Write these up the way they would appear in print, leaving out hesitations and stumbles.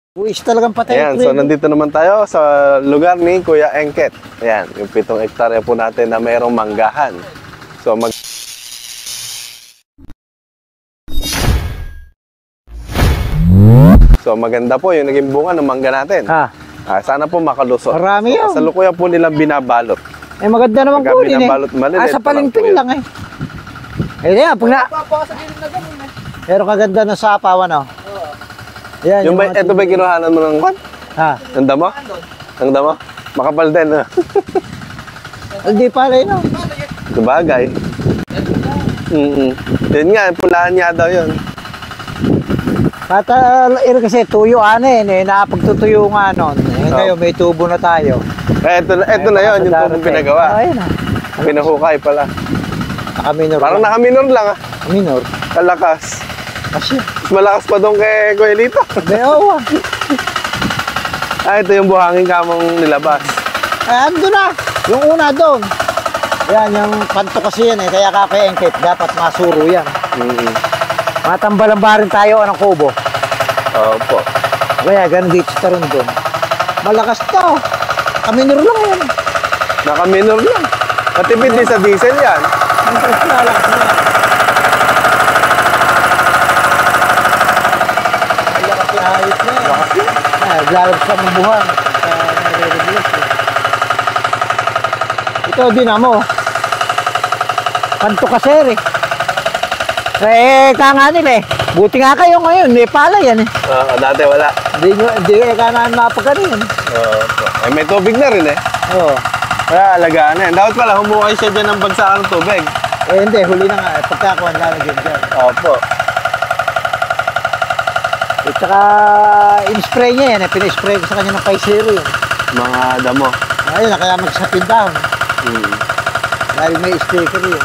Buwis talagang patay. Ayan, so nandito naman tayo sa lugar ni Kuya Engket. Ayan, yung 7 hektarya po natin na mayroong manggahan. So maganda po yung naging bunga ng mangga natin. Sana po makalusot. Marami yun. Sa lukuyan po nilang binabalot. Maganda naman po din binabalot, malilit sa palingping lang yan, pag na... Pero kaganda ng sapawan, Yan, yung ito ba kinuhanan mo ng kwan? Ang damo? Ang damo? Makapal din, Hindi pala yun, Sabagay. Yun nga, pulahan niya daw yun. Kasi tuyo napagtutuyo nga nun. Ngayon may tubo na tayo. Ito na yun, yung tubong pinagawa. Pinahukay pala. Nakaminor. Parang nakaminor lang, Minor. Kalakas. Kasi. Malakas pa doon kay Kuya Lito. Beowa. Ito yung buhangin kamong nilabas. Ando na. Yung una doon. Yan, yung kanto kasi yan Kaya Kay Engket, dapat masuro yan. Matambalan tayo ng kubo. Opo. Kaya ganun dito sa taron doon. Malakas to. Kaminor lang yan. Nakaminor lang. Matipid din sa diesel yan. Malakas na. Ayos na yan. Lakas yun. Lalabas ka ng buhang. Ito dinamo. Kanto kaser ka nga nila Buti nga kayo ngayon. May pala yan Dati wala. Hindi ka na napaganin. May tubig na rin Kaya alagaan na yan. Dapat pala humukay siya dyan ng bagsakan ng tubig. Hindi. Huli na nga. Pagkakuhan lalagyan dyan. Opo. At saka in-spray niya yan pina-spray ko sa kanya ng paisero yun. Mga damo. Ayun kaya magsapin down. Dahil may sticker yun.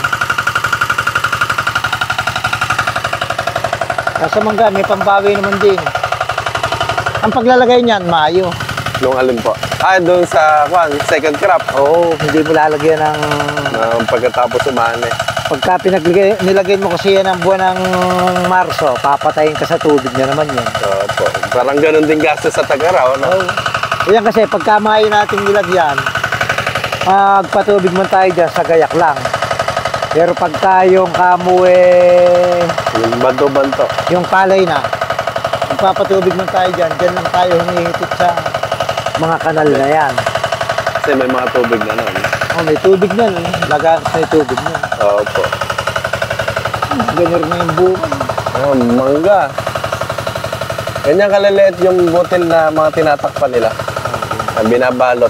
Sa mangga may pambawi naman din. Ang paglalagay niyan Mayo. Nung alin po? Doon sa second crop. Hindi mo lalagyan ng pagkatapos umani. Pagka nilagay mo kasi yan ang buwan ng Marso, papatayin ka sa tubig na naman yan. Opo. Parang ganun din gastos sa Tagaraw, Yan kasi pagka Mayo natin nilagyan, magpatubig man tayo dyan sa gayak lang. Pero pagka yung yung banto-banto. Yung palay na, magpapatubig man tayo dyan lang tayo humihitit sa mga kanal na yan. Kasi may mga tubig na nun. May tubig na lagas may tubig na. Opo. Ganyan na yung bunga. Mangga. Ganyan kaliliit yung butil na mga tinatakpan nila. Na binabalot.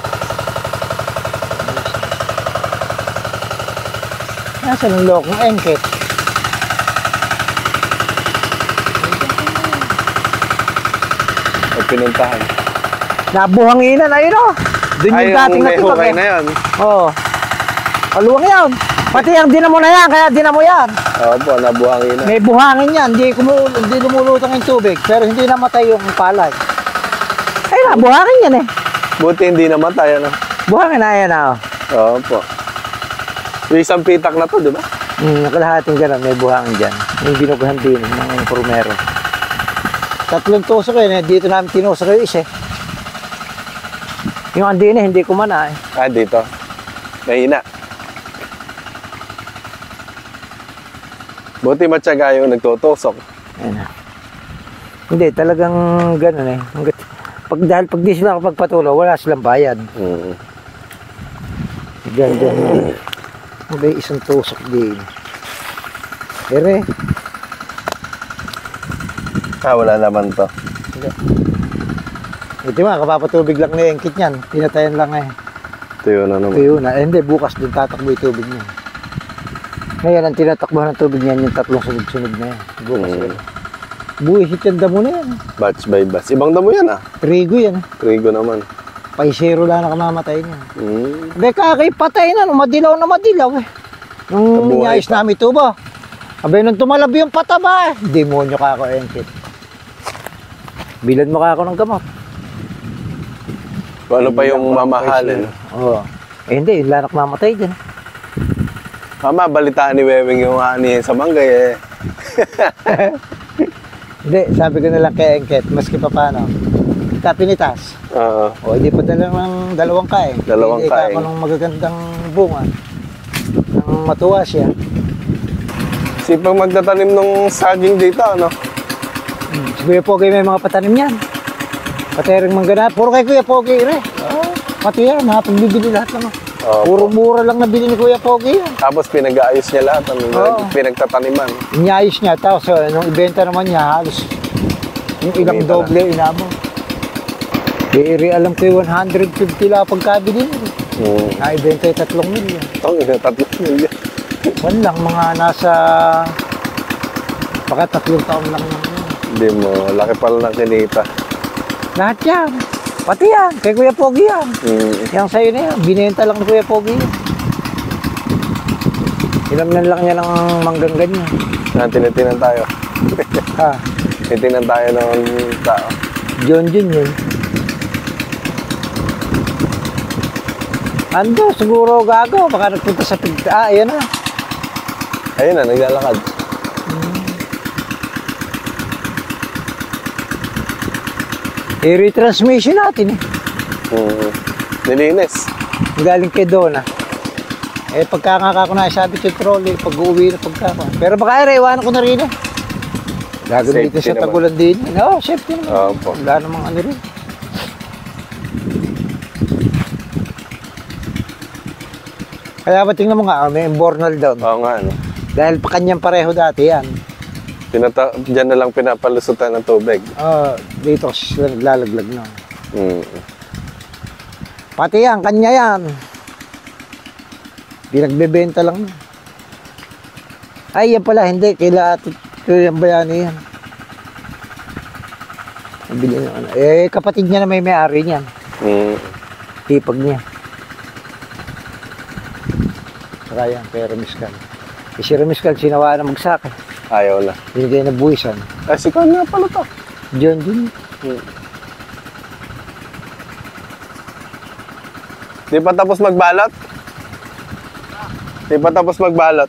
Nasa ng lokong Engket. Ay pinuntahan. Nabuhanginan, ayun Doon yung dating natibag na yun. Paluwang yan. Pati ang dinamo na yan, kaya dinamo yan. Opo, nabuhangin na. May buhangin yan, hindi lumulutang yung tubig, pero hindi namatay yung palay. Ay, nabuhangin yan Buti hindi namatay, Buhangin na yan, Opo. Yung isang pitak na to, di ba? Nakalahating gano'n, may buhangin dyan. Yung binugahan din ng informero. 3 tusok dito namin tinusok yung isa Yung andina, hindi ko mana dito. Mahina. Buti matyaga yung nagtutusok. Hindi, talagang gano'n dahil pag di sila kapagpatulo, wala silang bayad. Diyan. May isang tusok din. Wala naman to. Ito nga, kapapatubig lang na yung kit niyan. Pinatayan lang Tuyo na naman. Tuyo na. Hindi, bukas din tatakbo yung tubig niya. Ngayon, ang tinatakbuhan ng tubig niyan, yung 3 sunod-sunod na yan. Bukas buwisit yung damo na yan. Batch by batch. Ibang damo yan Trigo yan. Trigo naman. Paisero lang nakamamatay niya. Kakay patay na, madilaw na madilaw Nung niayos namin ito ba? Abay, nung tumalabi yung pataba demonyo ka ako, Engket. Bilad mo ka ako ng gamot. Kung ano pa yung mamahalin. Hindi, yung lanak mamatay dyan. Mama, balitaan ni Wewing yung ani sa Manggay Hindi, sabi ko nila kay Engket, maski pa paano, kapinitas. Oo. O, hindi pa dala ng dalawang kain. Dalawang Hindi kain. ka ng magagandang bunga. Nang matuwa siya. Sipag magtatanim ng saging dito, ano? Si Kuya Pogi may mga patanim yan. Pati rin manggana. Puro kay Kuya Pogi rin. Pati yan, ha? Pagbibili lahat naman. Opo. Puro mura lang nabili ni Kuya Pogi yan. Tapos pinag-aayos niya lahat, ano? Oo. Pinagtataniman. Inyayos niya. Tapos, nung ibenta naman niya, halos yung ilang Kumita doble inamo. Iri alam ko yung 150 lang pagkabili niya. Naibenta yung 3 milyon. Ito, 3 milyon. Wala lang, mga nasa... Baka 3 taon lang naman yun. Hindi mo, laki pala ng kinita. Lahat yan. Pati yan. Kay Kuya Pogi yan. Yang sa'yo na yan. Binenta lang ni Kuya Pogi yan. Ilamnan lang niya ng manggang ganyan. Tinitinan tayo. Ha? Titinan tayo ng tao. John yun. Ando, siguro gago. Baka nagpunta sa pigta. Ayan na. Ayun na, naglalakad. I-retransmission natin eh. Nilinis. Galing kay Donna. Pagka nga ako na sabit yung trolley, pag uuwi na pagka ako. Pero baka iwanan ko na rin eh. Gagamitin Safety sa naman. tagulan din. Oo, safety naman. Opo. Wala namang ano rin. Kaya ba tingnan mo nga, may imbornal doon. Oo nga, ano. Dahil pa kanyang pareho dati yan. Diyan na lang pinapalusutan ng tubig. Dito sila naglalaglag na. Pati yan, kanya yan. Pinagbebenta lang. Ay, yan pala, hindi. Kaya yung bayani yan. Nabili na, ano. Kapatid niya na may-ari niyan. Tipag niya. Saka yan, kay Ramiscal. Si Ramiscal, sinawaan na magsaka. Ayaw na. Binigay na buwisan. Ay, si Kwan nga pala to. John din. Di pa tapos magbalot? Di pa tapos magbalot?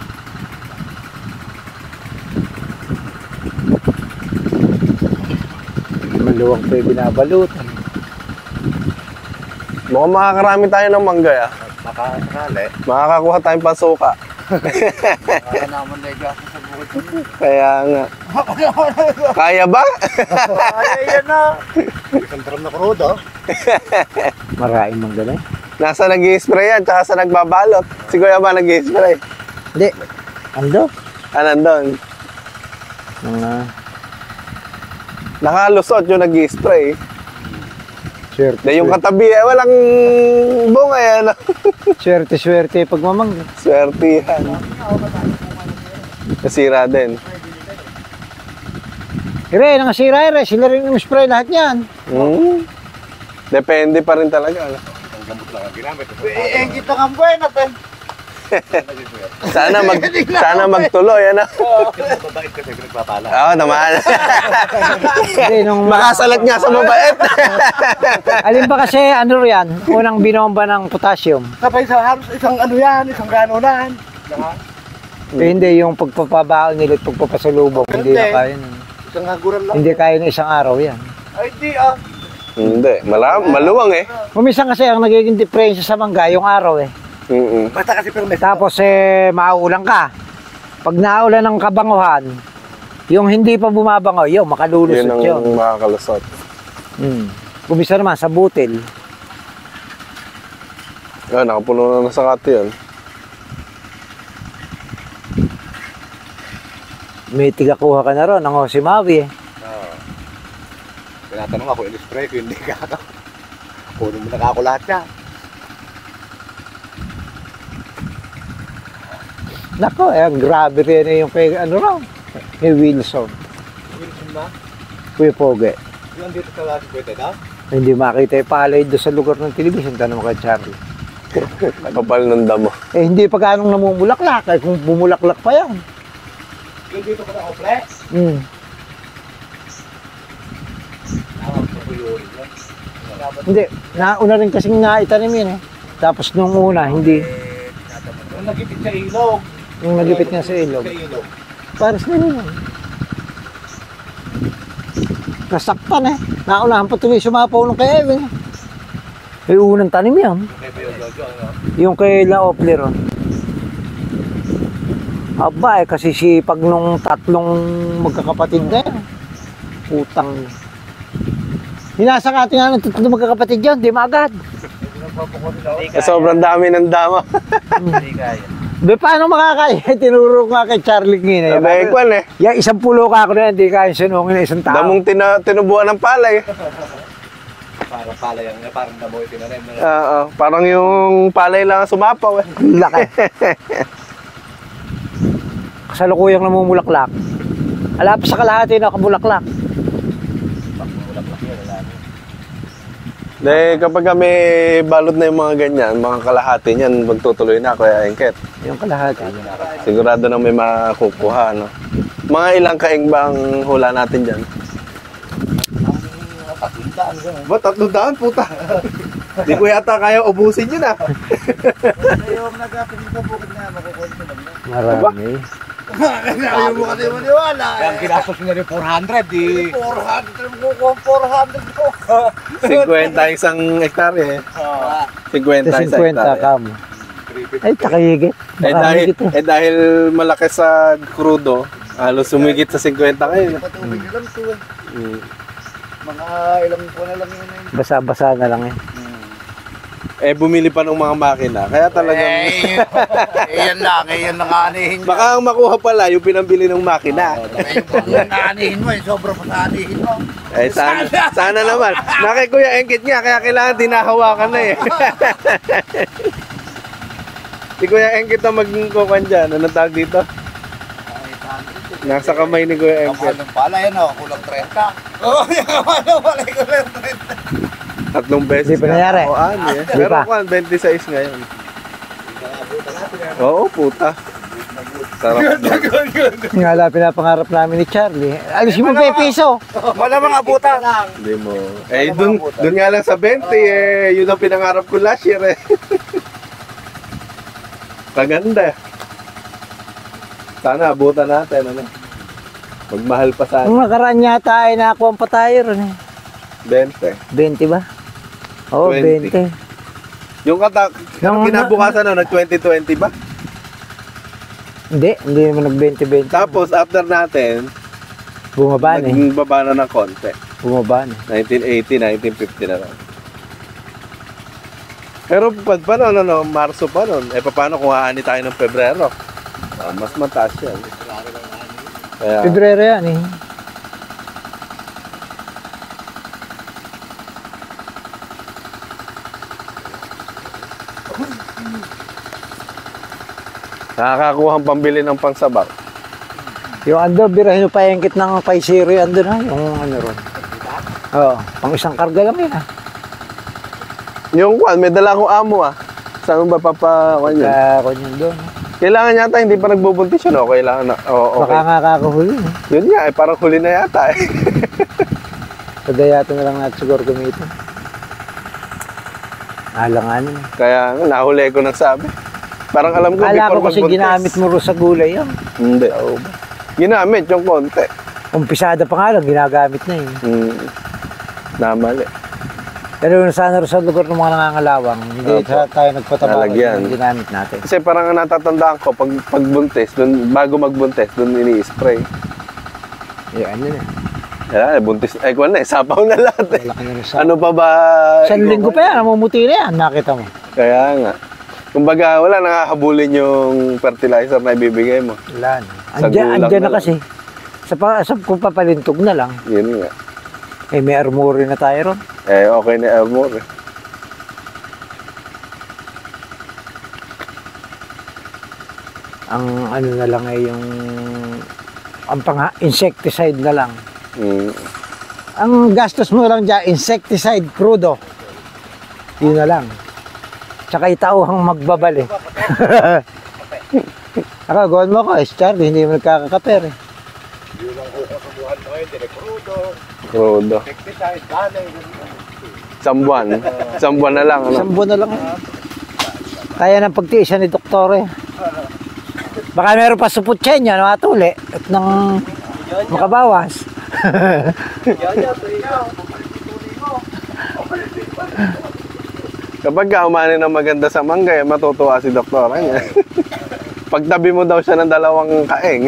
Maluwang pa yung binabalutan. Mukhang makakarami tayo ng mangga, ah. Makakakali. Makakakuha tayong pasuka. Kaya naman na igasa sa bukod. Kaya nga. Kaya ba? Kaya yan na. Isang drum na krudo. Maraming manggalay. Nasa nag-i-spray yan, tsaka sa nagbabalot. Si Kuya ba nag-i-spray? Hindi. Ando? Nandun. Mga Nakalusot yung nag-i-spray. swerte. Na yung katabi, walang bunga yan. Swerte pagmamangga. Swerte yan. Nasira din. Ire, nangasira ire. Sila rin yung spray lahat yan. Depende pa rin talaga. Ano? Ang gamot lang ang ginamit. Kita nga buwan natin. Sana magtuloy, ano? Mabait kasi pinagpapala. Oo, naman. Hindi, nung... Makasalat nga sa mabait. Alin ba kasi, ano yan? Unang binomba ng potassium. Sabay sa halos isang ano yan, isang ganonan. Hindi, yung pagpapabaon nila at pagpapasalubong. Hindi na kaya. Isang haguran lang. Hindi kaya na isang araw yan. Ay, di ah. Hindi, maluwang eh. Kumisan kasi ang nagiging diferensya sa mangga, yung araw eh. Basta kasi pero may Tapos mauulan ka. Pag naulan ng kabanguhan, yung hindi pa bumabango, yung makalulusot Yun yun. ang makakalusot. Kumisa naman sa butil. Nakapuno na sa kati yun. May tigakuha ka na ron, ang Osimawi eh. tinatanong ako, in-spray ko, hindi ka. Kunin mo na ako lahat yan. Nako, grabe rin yung kay, ano raw, kay Wilson. Wilson ba? Kuya Poge. Yung dito sa lagi pwede na? Hindi makita yung palay doon sa lugar ng television. Tanong mo kay Charlie. Kapal ng damo. Hindi pa ganong namumulaklak. Eh, kung bumulaklak pa yan. Yung dito pa na complex? Hindi. Nauna rin kasing naitanim yun eh. Tapos nung una, hindi. Yung nagipit sa ilog. Yung nagipit nga sa ilog. Sa ilog. Pares na rin yun. nasaktan eh. Naunahan pa tuloy sumapaw ng kay Evan. Yung unang tanim yan. Yung kay La Opler. Aba eh, kasi sipag nung tatlong magkakapatid na yan. Putang. Hinasakati nga ng tatlong magkakapatid yan, di maagad. Sobrang dami ng dama. Be, paano makakaya? Tinuro ko nga kay Charlie Ngina. Sabi ko eh. Yung isang pulo ka ako na yan, di kaya sunungin na isang tao. Damong tinubuan ng palay. Parang palay ang parang damoy tinanim. Oo, parang yung palay lang ang sumapaw eh. Laki. Kasalukuyang namumulaklak. Ala pa sa kalahati na kabulaklak. Dahil kapag kami balot na yung mga ganyan, mga kalahati niyan, magtutuloy na Kuya Engket. Yung kalahati. Sigurado na may makukuha, no? Mga ilang kaing ba ang hula natin dyan? Ba, 300 puta. Di ko yata kaya ubusin yun ah. Yung nagapin ko bukid na makukulit na Marami. ayaw mo kasi maniwala eh. Ang kinastos nyo rin 400 di. 400 mo ko, 400 ko. 50 isang hektare eh. 50 Sa isang 50 hektare. kamo. Ay, takayigit. Dahil malaki sa crudo, halos sumigit sa 50 ngayon. Patubig na lang ito eh. Mga ilang po na lang yun eh. Basa-basa na lang eh. Bumili pa ng mga makina, kaya talagang... Yan lang anihin. Baka ang makuha pala yung pinambili ng makina. Yung anihin mo, sobra pa sa anihin mo. Sana naman. Nakay Kuya Engket niya, kaya kailangan tinahawakan na eh. Si Kuya Engket ang magkukuhan dyan. Anong tawag dito? Nasa kamay ni Kuya Engket. Ang pala yan o, kulang 30. Oo, yung pala kulang 30. 3 beses Hindi pa nangyari. Pero kung 26 ngayon. Oo, puta. Sarap na. Nga lang pinapangarap namin ni Charlie. Alisin mo pa piso. Wala mga buta. Hindi mo. Dun nga lang sa 20 eh. Yun ang pinangarap ko last year eh. Paganda. Sana abutan natin. Ano? Magmahal pa sana. Nung nakaraan yata ay nakakuha pa tayo ron eh. 20. 20 ba? Oo, 20. 20. Yung kinabukasan no, nag-2020 ba? Hindi naman nag-20-20. Tapos after natin, Bumaba na eh. nagbaba na ng konti. Bumaba na. 1980, 1950 na lang. Pero pa noon, Marso pa noon. Paano kung haani tayo ng Pebrero? Mas mataas yan. Kaya, Pebrero yan eh. nakakakuha ang pambili ng pangsabaw. Yung ando, birahin mo pa yung kit ng paisiro yung ando na. Yung ano ron. Oo, pang isang karga lang yun ah. Yung kwan, may dala akong amo ah. Saan mo ba papakuan yun? Kaya ako yun doon. Kailangan yata hindi pa nagbubuntis yun o kailangan na? Oo, Baka okay. nga kakahuli eh. Yun nga, parang huli na yata eh. Pagayatan na lang natin siguro gamitin. Alanganin eh. Kaya nga, nahuli ko nang sabi. Parang alam ko Kala ko before kasi magbuntis. ginamit mo rin sa gulay yan. Hindi. Ginamit yung konti. Umpisada pa nga lang, ginagamit na eh. Namali. Pero sana rin sa lugar ng mga nangangalawang, hindi Opo. tayo nagpataba Lalagyan. yung ginamit natin. Kasi parang ang natatandaan ko, pag buntis, bago magbuntis, dun ini-spray. Yan yun eh. Kaya, buntis, kwan na eh, sapaw na lahat eh. Malaki na rin sa... Ano pa ba? Isang linggo pa yan, namumuti na yan, nakita mo. Kaya nga. Kumbaga, wala nakahabulin yung fertilizer na ibibigay mo. Wala na. Sa gulang Andyan na na kasi. Sa kung papalintog na lang, Yun nga. eh may armory na tayo ron. Okay na Elmore eh. Ang ano na lang ay yung insecticide na lang. Ang gastos mo lang dyan, insecticide crudo. Yun na lang. Tsaka itauhang magbabali. Nakagawan mo ko, Charlie, hindi mo nagkakakaper eh. Crudo. Sambuan. Sambuan na lang. Ano? Isang buwan na lang. Kaya ng pagtiisan ni Doktor eh. Baka meron pa supot siya niya, nakatuli. At nang makabawas. Kapag ka umani ng maganda sa mangga, matutuwa si doktora niya. Pagtabi mo daw siya ng dalawang kaeng.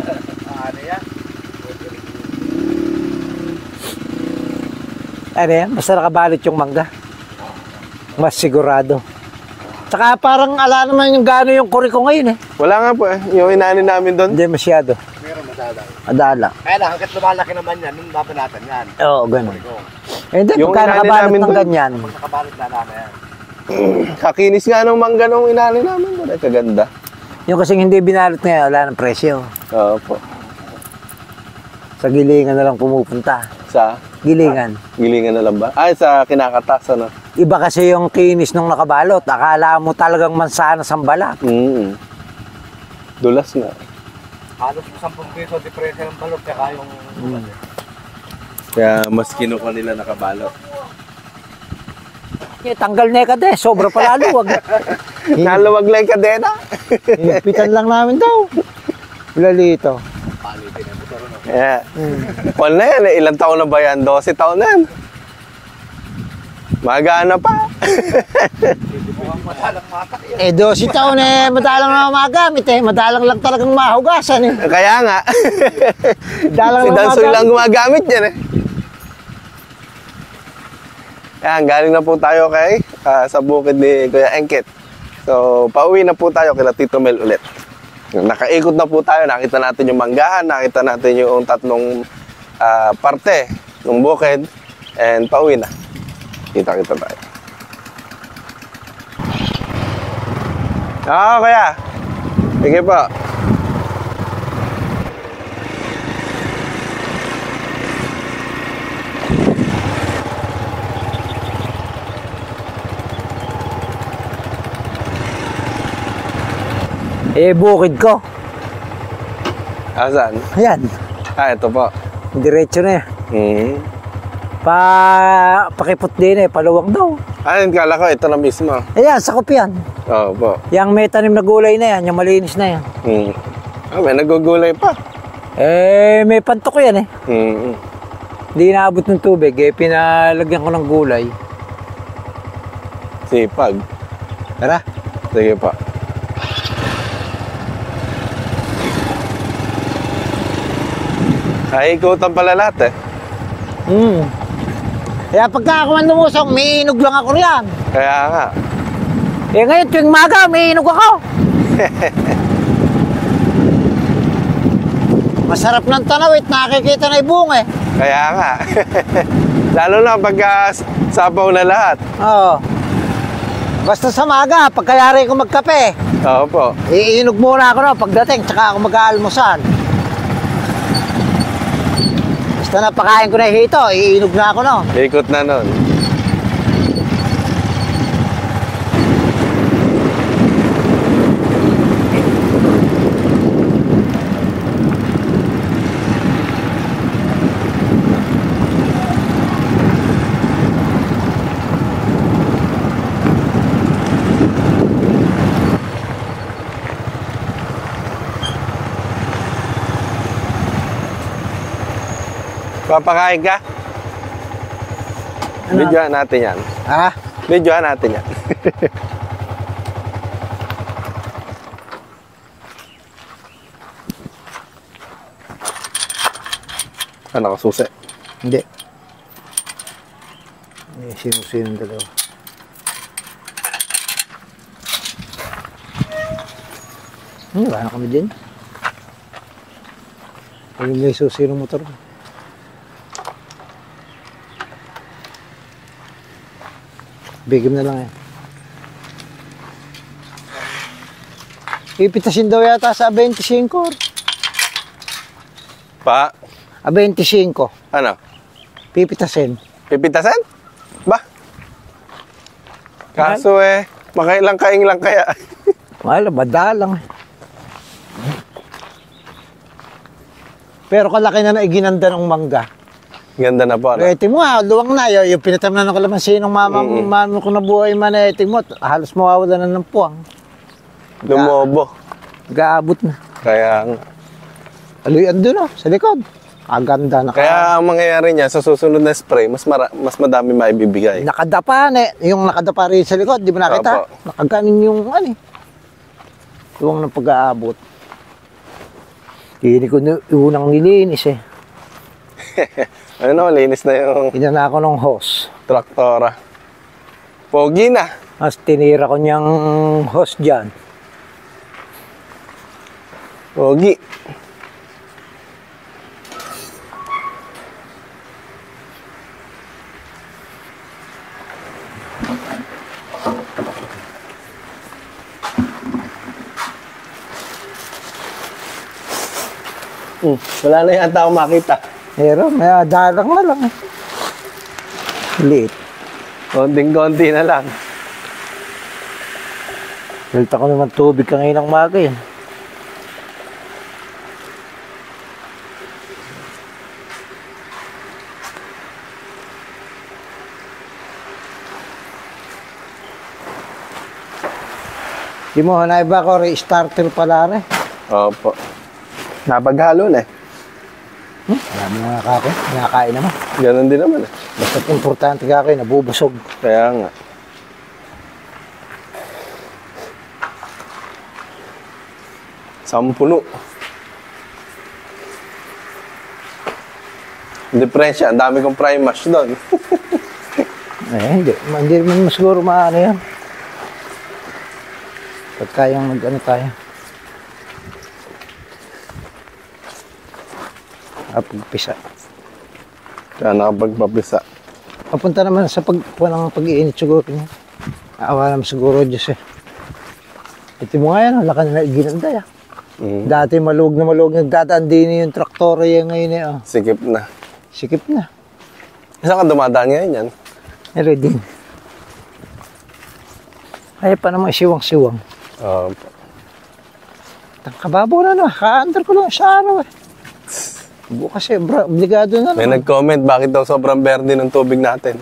Ano yan? Basta nakabalot yung mangga. Mas sigurado. Tsaka parang ala naman yung gano'n yung kuri ko ngayon eh. Wala nga po eh. Yung inani namin doon. Hindi masyado. Meron madala. Adala. Kaya lang, hanggat lumalaki naman yan, nung babanatan yan. Oo, gano'n. Eh, hindi, Yung pagka inani nakabalot namin ng doon. ganyan. Nakabalot na namin yan. Kakinis nga nung mangga nung inani namin doon. Ay, kaganda. Yung kasing hindi binalot ngayon, wala ng presyo. Oo po. Sa gilingan na lang pumupunta. Sa Gilingan. gilingan na lang ba? Ay, sa kinakatas, ano? Iba kasi yung kinis nung nakabalot. Akala mo talagang mansanas ang balat. Dulas na. Halos 10 piso diferensya ng balot, kaya yung... Kaya mas kinuha nila nakabalot. Eh, tanggal na ka din. Sobra pala luwag. Naluwag lang yung kadena. Hinipitan lang namin daw. Lalito. Yeah. Paul na yan eh. Ilang taon na ba yan? 12 taon na yan. Magana pa. Eh, 12 taon eh, madalang na magamit eh. Madalang lang talagang mahugasan eh. Kaya nga. Dalang Si lang Dansoy magamit. lang gumagamit yan eh. Yan, galing na po tayo kay sa bukid ni Kuya Engkit. So, pauwi na po tayo kila Tito Mel ulit. Nakaikot na po tayo, nakita natin yung manggahan, nakita natin yung tatlong parte ng bukid, and pauwi na. Kita-kita tayo. Kuya. Sige po. Eh, bukid ko. Asan? Ayan. Ito po. Diretso na eh. Pakipot din eh, paluwag daw. Ayun, kala ko, ito na mismo. Ayan, sakop yan. Oo po. Yang may tanim na gulay na yan, yung malinis na yan. May nagugulay pa. Eh, may pantok yan eh. Mm. Hindi inaabot ng tubig eh, pinalagyan ko ng gulay. Sipag. Tara. Sige pa. Ay, ikutan pala lahat eh. Kaya pagka ako man lumusok, may inog lang ako riyan. Kaya nga. Eh ngayon, tuwing maga, may inog ako. Masarap ng tanawit, nakikita na yung bunga eh. Kaya nga. Lalo na pagka sabaw na lahat. Oo. Basta sa maga, pagkayari ko magkape, Oo po. iinog muna ako no, pagdating, tsaka ako mag-aalmusal. Basta napakain ko na hito, iinog na ako no. Ikot na nun. Papakain ka? Ano? Videohan natin yan. Ha? Videohan natin yan. Nakasusi. Hindi. Eh, sino-sino dalawa. Wala na kami din. Pag may susi ng motor. Bigim na lang eh. Pipitasin daw yata sa 25. Pa? 25. Ano? Pipitasin. Pipitasan? Ba? Kaso makailang kaing lang kaya. Wala, madalang eh. Pero kalaki na iginanda ng mangga. Ganda na po. Ano? Eh, mo luwang na. Yung pinatamnan ng kalamansi ng mama ko na buhay man eh, mo, halos mawawala na ng puwang. Lumobo. Gaabot na. Kaya, Aluy, andun sa likod. Aganda. Kaya ang mangyayari niya, sa susunod na spray, mas madami maibibigay. Nakadapa na eh. Yung nakadapa rin sa likod, di ba nakita? Opo. Nakaganin yung ano eh. Tuwang ng pag-aabot. Hindi ko unang nilinis eh. Ano naman, linis na yung Inana ako ng hose. traktora. Pogi na. Mas tinira ko niyang hose dyan. Pogi. Wala na yata akong makita. Pero may darang na lang eh. Liit. Konting-konti na lang. Salta ko naman tubig kanginang maga eh. Di mo, naiba ko restarter pala rin. Opo. Napaghalo na eh. Marami mga kako, nakakain naman. Ganon din naman eh. Basta't importante kako, nabubusog. Kaya nga. Sampuno. Diferensya, ang dami kong prime mash doon. Hindi. Hindi naman siguro maano yan. Pagka yung mag-ano tayo. Pagpisa. Kaya nakapagpapisa. Papunta naman sa pag-iinit siguro niya. Aawa naman siguro Diyos eh. Ito mo nga yan, laka na ginanda yan. Dati maluwag na nagdadaan din yung traktor yan ngayon eh. Oh. Sikip na. Sikip na. Saan ka dumadaan ngayon yan? Ready. Kaya pa naman siwang-siwang. Opo. Kababaw na ka-under ko lang sa araw eh. Bukas eh, obligado na May naman. nag-comment, bakit daw sobrang berde ng tubig natin?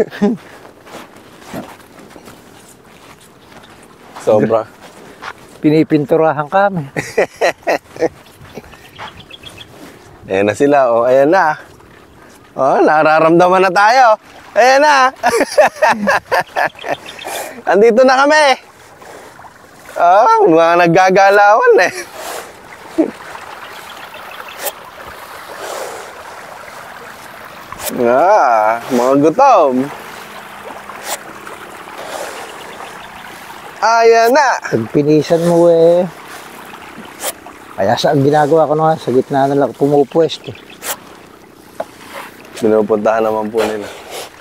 Sobra. Pinipinturahan kami. Ayan na sila, oh. Ayan na. Oh, nararamdaman na tayo. Ayan na. Andito na kami. Oh, mga naggagalawan eh. Mga gutom. Ayan na. Pagpinisan mo eh. Kaya ang ginagawa ko naman, sa gitna na lang pumupwesto. Pinupuntahan naman po nila.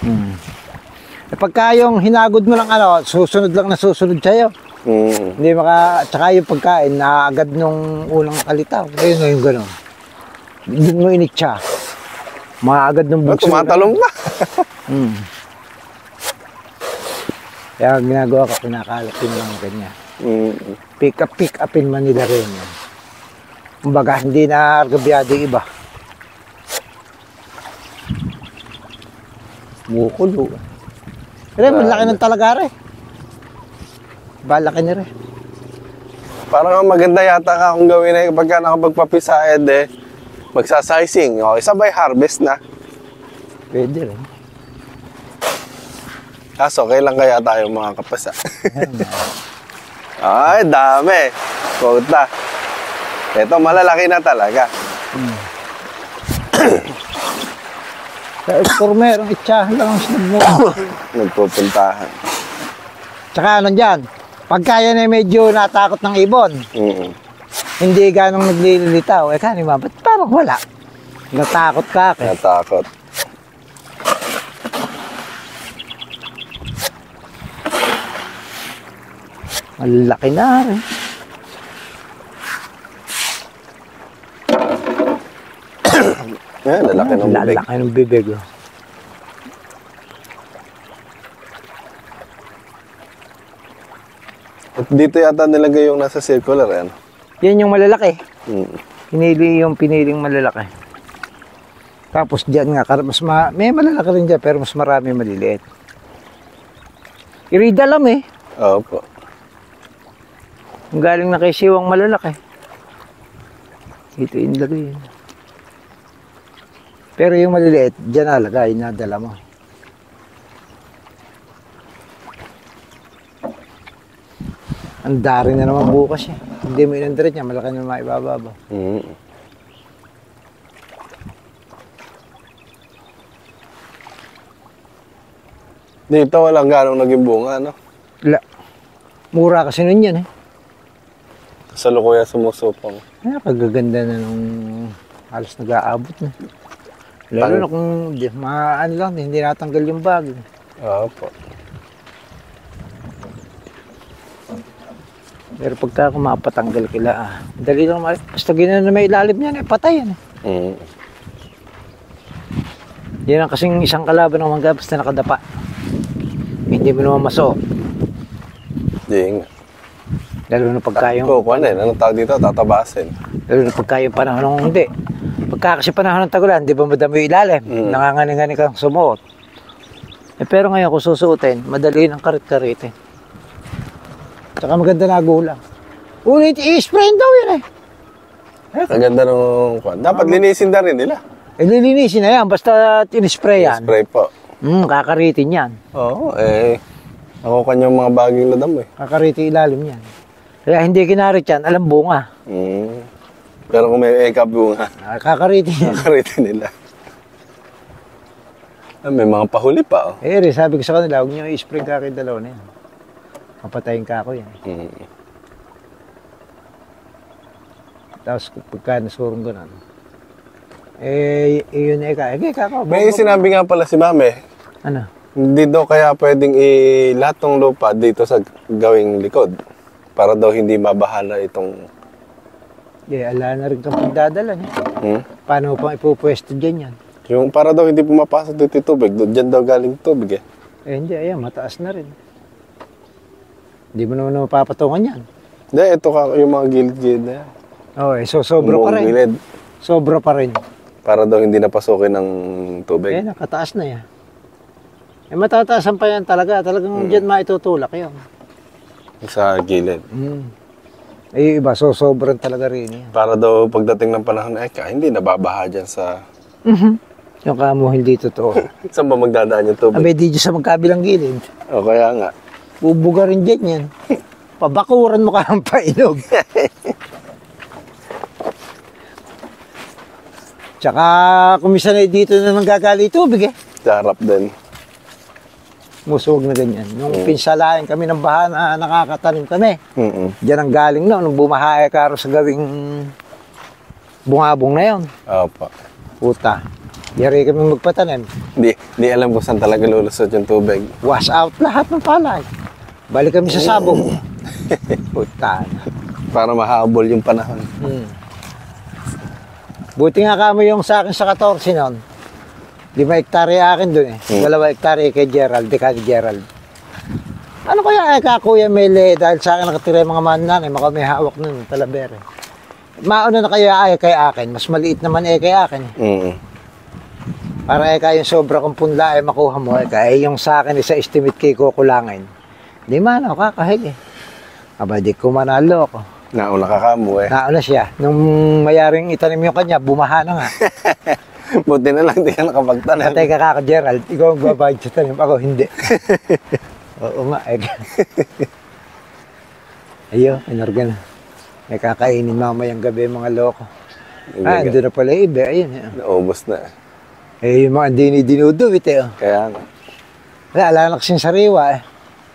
Pagka yung hinagod mo lang susunod lang na susunod sa'yo. Hindi tsaka yung pagkain, naagad nung unang kalitaw. Ayun na yung gano'n. Hindi mo initsa. Maagad nung bukso. Tumatalong pa. Kaya ang ginagawa ko, pinakalapin lang ganyan. Pick upin man nila rin. Kumbaga, hindi na argabiyado yung iba. Bukulo. Pero malaki ng talaga rin. Balaki niya rin. Parang ang maganda yata ka kung gawin na kapag ka nakapagpapisaed magsasizing. Okay, sabay harvest na. Pwede rin. Kaso, kailan kaya tayo mga kapasa? Ay, dami. Kota. Ito, malalaki na talaga. Sa expormer, ang itsahan lang ang sinag mo. Nagpupuntahan. Tsaka ano dyan, pagka yan ay medyo natakot ng ibon, hindi ganong naglilitaw. Kanima, ba't parang wala? Natakot ka. Natakot. Malaki na rin. Yan, lalaki ng bibig. Lalaki ng bibig. Oh. At dito yata nilagay yung nasa circular, yan. Yan yung malalaki. Piniling malalaki. Tapos dyan nga, may malalaki rin dyan, pero mas marami maliliit. Iridalam eh. Opo. Ang galing na kay siwang malalaki. Ito yung lagay. Pero yung maliliit, dyan alagay, nadala mo. Ang dari na naman bukas eh. Hindi mo inandiret niya, malaki na maibababa. Dito walang ganong naging bunga, no? La. Mura kasi nun yan eh. Sa Lukuya sumusupong. Ay, kagaganda na nung halos nag-aabot na. Lalo na kung ano lang, hindi natanggal yung bag. Opo. Pero pagka kumapatanggal kila, dali lang basta gano'n na may ilalim niyan, patay yan eh. Yan ang kasing isang kalaban ng mangga, basta nakadapa. Hindi mo naman maso. Hindi nga. Lalo na pagka yung... Anong tawag dito? Tatabasin. Lalo na pagka yung panahon ng hindi. Pagka kasi panahon ng tagulan, di ba madami yung ilalim? Nangangani-ngani kang sumuot. Pero ngayon kung susuotin, madali ng karit-karitin. Tsaka maganda na gulang. Ulit, i-spray daw yan eh. Ang ganda nung kwan. Dapat linisin na rin nila. Nilinisin na yan, basta in-spray yan. Spray po. Kakaritin yan. Oo, ako kanyang mga baging ladam eh. Kakaritin ilalim yan. Kaya hindi kinarit yan, alam bunga. Pero kung may eka bunga, Kakaritin yan. kakaritin nila. May mga pahuli pa, oh. Sabi ko sa kanila, huwag niyo i-spray kakit dalaw na yan. Mapatayin ka ako yan. Tapos pagka nasurong gano'n, yun eka ako. May sinabi nga pala si Mame, Ano? hindi daw kaya pwedeng lahat ng lupa dito sa gawing likod para daw hindi mabahala itong... Ala na rin kang pagdadala niya. Paano pang ipupwesto dyan yan? Yung para daw hindi pumapasok dito yung tubig, dyan daw galing tubig eh. Hindi, ayan, mataas na rin. Hindi mo naman mapapatungan yan. Hindi, ito yung mga gilid-gilid na yan. So sobra pa rin. Gilid, Sobra pa rin. para daw hindi napasukin ng tubig. Nakataas na yan. Matataasan pa yan talaga. Talagang dyan maitutulak yun. Sa gilid. Iba, sobrang talaga rin yan. Para daw pagdating ng panahon na hindi nababaha dyan sa... Yung kamo hindi totoo. Saan ba magdadaan yung tubig? Abay, di dyan sa magkabilang gilid. O kaya nga. Bubuga rin dyan yan. Pabakuran mo ka ng painog. Tsaka kumisan na dito na nanggagali tubig eh. Sa harap din. Musog na ganyan. Nung pinsalain kami ng baha na nakakatanim kami. Diyan ang galing na. Nung bumahae karo sa gawing bungabong na yun. Opo. Puta. Yari kami magpatanim. Di alam kung saan talaga lulusot yung tubig. Wash out lahat ng palay. Balik kami sa sabong. Puta. Para mahabol yung panahon. Buti nga kami yung sa akin sa 14 noon. 5 hektarya akin doon eh. 2 hektarya kay Gerald, di kay Gerald. Ano kaya ka Kuya Mele, dahil sa akin nakatira yung mga mananay, maka may hawak nun, talabere. Mauna na kayo kay akin, mas maliit naman kay akin eh. Para yung sobra kong punla makuha mo yung sa akin sa estimate kay kukulangin. Di man ako kakahig eh. Aba di ko manalo ako. Nauna ka kamo eh. Nauna siya. Nung mayaring itanim yung kanya, bumaha na nga. Buti na lang di ka nakapagtanim. Atay ka kaka Gerald, ikaw ang babayad sa tanim, ako hindi. Oo nga Ayo, inarga na. May kakainin mamayang gabi mga loko. Ando na pala ibe, ayun. Naubos na. Yung mga dinuduwit eh. Kaya nga. Wala na kasing sariwa eh.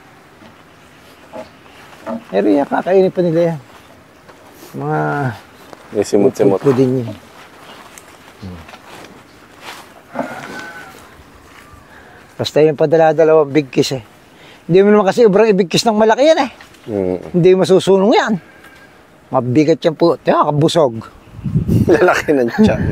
Pero kakainin pa nila yan. Mga... May simot-simot. Pupo din yun. Basta yung padala-dalawang big kiss eh. Hindi mo naman kasi obrang ibig-kiss ng malaki yan eh. Hindi masusunong yan. Mabigat yan po. Tiyan, kabusog. Lalaki ng tiyan.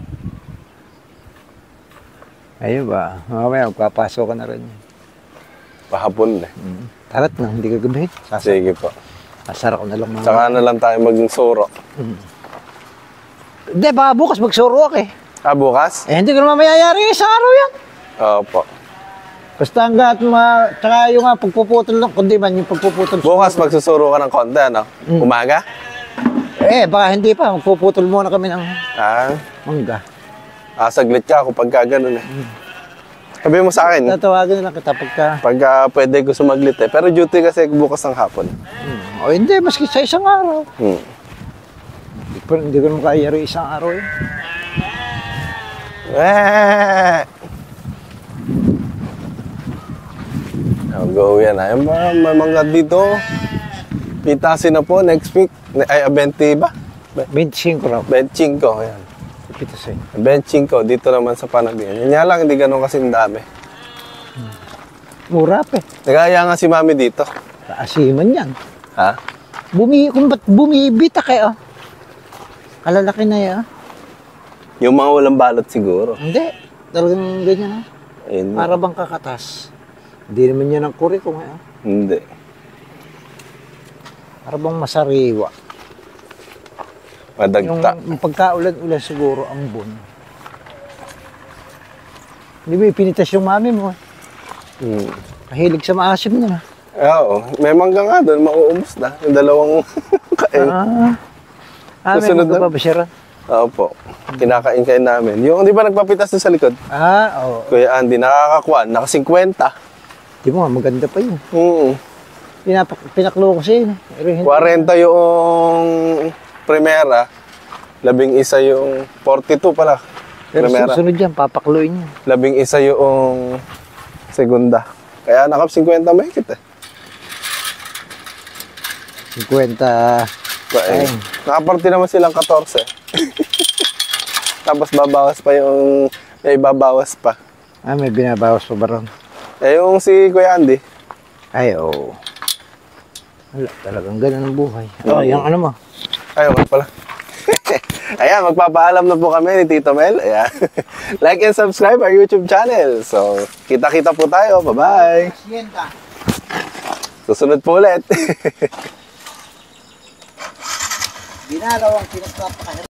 Ayun ba? Mamaya, magpapasok ka na rin. Pahapon eh. Tarat na, hindi ka gabihin. Sige po. Sasara ko na lang mga... Saka na lang tayo mag-suro. Hindi, baka bukas magsuro ka eh. Bukas? Hindi ko naman mayayari yung isang araw yan. Opo. Basta hanggat tsaka yung pagpuputol lang, kundi man yung pagpuputol. Bukas magsusuro ka ng konti, ano? Umaga? Baka hindi pa. Magpuputol muna kami ng mangga. Saglit ka kapag ka ganun eh. Sabi mo sa akin, Tatawagan na lang kita pagka... pagka pwede ko sumaglit eh. Pero duty kasi bukas ng hapon. O hindi, maski sa isang araw. Hmm. Hindi ko naman kaya rin isang araw eh. Go yan. Ay, may mga dito. Pitasin na po next week. Ay, 20 ba? 25 raw. 25. Yan. Pito sa'yo. 25 dito naman sa Panabian. Yan nga lang, hindi ganun kasing dami. Mura pa eh. Nagaya nga si Mami dito. Kaasiman yan. Ha? Kung ba't bumibita kayo? Kalalaki na yan. Yung mga walang balot siguro. Hindi. Talagang ganyan ah. Ayun. Para bang kakatas. Hindi naman yan ang kuri ko ngayon. Hindi. Para bang masariwa. Madagta. Yung pagkaulan-ulan siguro ang bon. Hindi ba ipinitas yung mami mo? Hmm. Mahilig sa maasim na. Oo. May mangga nga doon. Mauubos na. Yung dalawang kain. May Susunod na. magpapasyara. Opo. Kinakain-kain namin. Yung di ba nagpapitas doon sa likod? Oo. Kuya Andy, nakakakuan. Naka 50. Di mo nga, maganda pa yun. Pinaklo ko siya yun. 40 yung primera. 11 yung 42 pala. Pero Primera. susunod yan, papakluin niya. 11 yung segunda. Kaya nakap 50 mahigit eh. 50. Ay. Nakaparty naman silang 14. Tapos babawas pa yung... May babawas pa. May binabawas pa ba ron? Yung si Kuya Andy. Ay, oo. Wala, talagang ganun ang buhay. Yung ano mo? Ay, okay pala. Ayan, magpapaalam na po kami ni Tito Mel. Ayan. Like and subscribe our YouTube channel. So, kita-kita po tayo. Bye-bye. Susunod po ulit. Ginalaw ang pinagpapakahirap.